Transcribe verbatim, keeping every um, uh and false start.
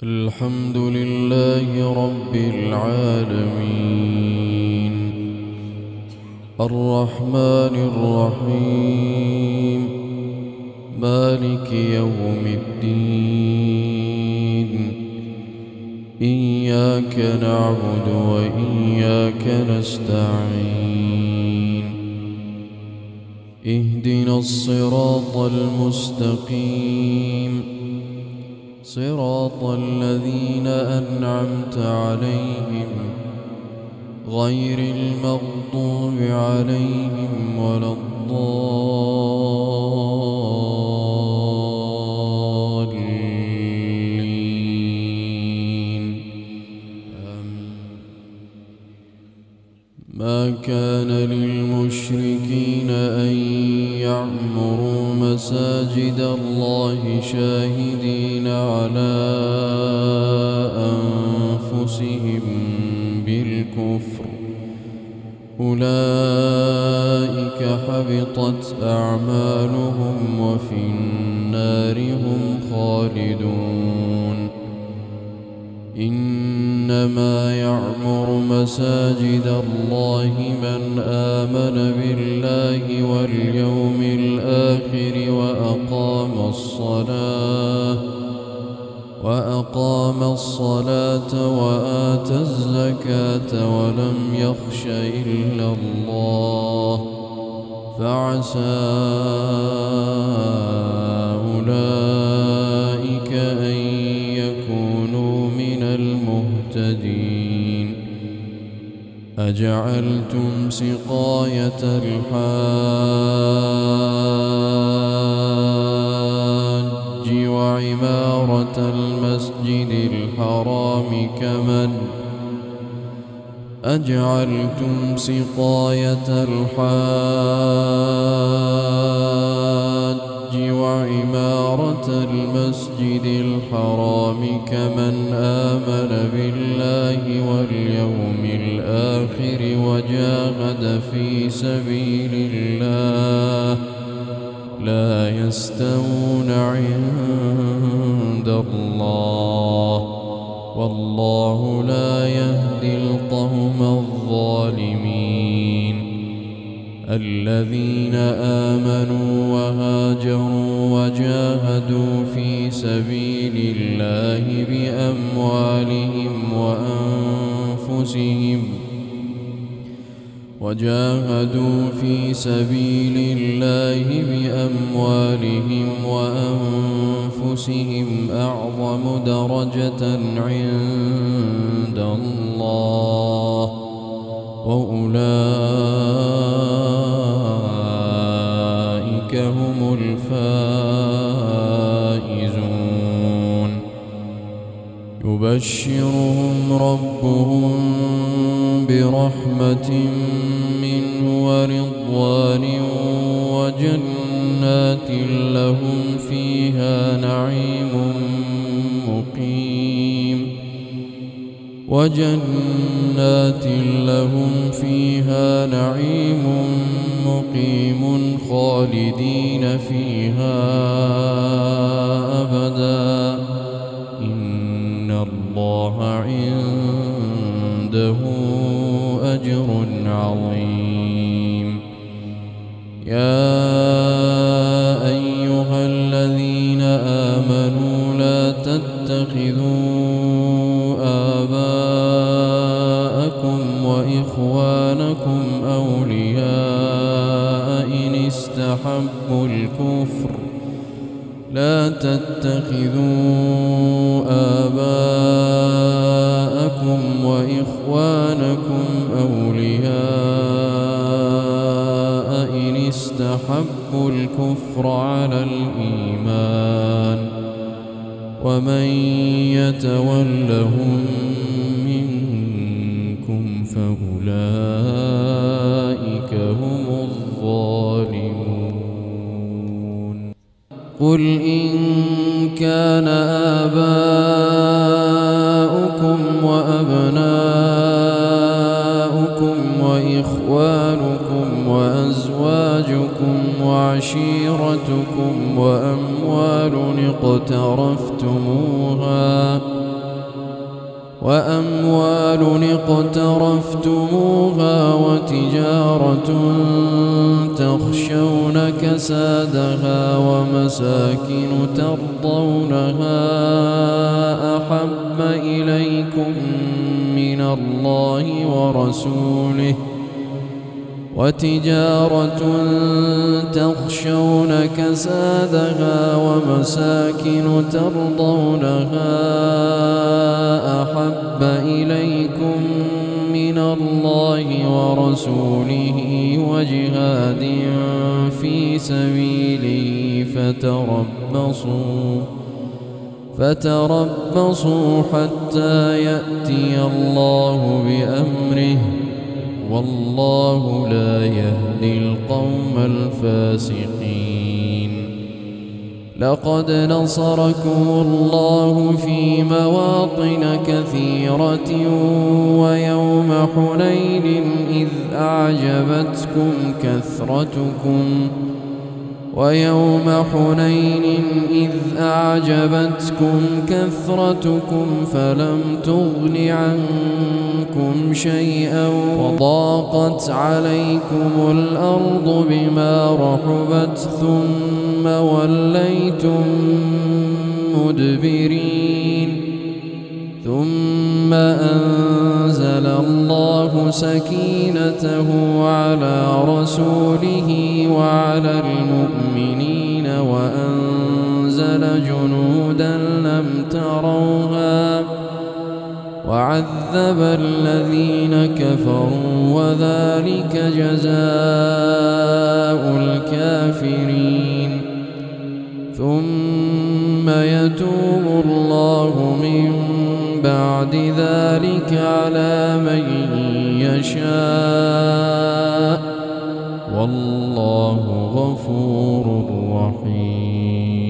الحمد لله رب العالمين الرحمن الرحيم مالك يوم الدين إياك نعبد وإياك نستعين اهدنا الصراط المستقيم صراط الذين أنعمت عليهم غير المغضوب عليهم ولا الضالين ما كان للمشركين أن يعمروا مساجد الله شاهدين على أنفسهم بالكفر أولئك حبطت أعمالهم وفي النار هم خالدون إنما يعمر مساجد الله من آمن بالله واليوم الآخر وأقام الصلاة وأقام الصلاة وآتى الزكاة ولم يخش إلا الله فعسى أولئك أن يكونوا من المهتدين أجعلتم سقاية الحاج وعمارة المسجد الحرام كمن أجعلتم سقاية الحاج وعمارة المسجد الحرام كمن آمن بالله واليوم الآخر وجاهد في سبيل الله لا يستوون عند الله والله لا يهدي القوم الظالمين الذين آمنوا وهاجروا وجاهدوا في سبيل الله بأموالهم وأنفسهم وجاهدوا في سبيل الله بأموالهم وأنفسهم أعظم درجة عند الله وأولئك هم الفائزون يبشرهم ربهم برحمة منه ورضوان وجنات لهم فيها نعيم مقيم وجنات لهم فيها نعيم مقيم خالدين فيها أبدا إن الله عنده أجر عظيم يا أيها الذين آمنوا لا تتخذوا آباءكم وإخوانكم أولياء إن استحبوا الكفر لا تتخذوا آباءكم وإخوانكم أولياء إن استحبوا الكفر على الإيمان ومن يتولهم منكم فأولئك هم الظالمون قل إن كان آباؤكم وأبناؤكم وإخوانكم وأزواجكم وعشيرتكم وأموال اقترفتموها وأموال اقترفتموها وتجارة تخشون كسادها ومساكن ترضونها أحب إليكم من الله ورسوله وتجارة تخشون كسادها ومساكن ترضونها أحب إليكم من الله ورسوله وجهاد في سبيله فتربصوا فتربصوا حتى يأتي الله بأمره والله لا يهدي القوم الفاسقين. لقد نصركم الله في مواطن كثيرة ويوم حنين إذ أعجبتكم كثرتكم ويوم حنين إذ أعجبتكم كثرتكم فلم تغن عنكم شيئا وضاقت عليكم الأرض بما رحبت ثم وليتم مدبرين ثم أنزل الله سكينته على رسوله وعلى المؤمنين وأنزل جنودا لم تروها وعذب الذين كفروا وذلك جزاء الكافرين. ثم يتوب الله من بعد ذلك على من يشاء والله غفور رحيم.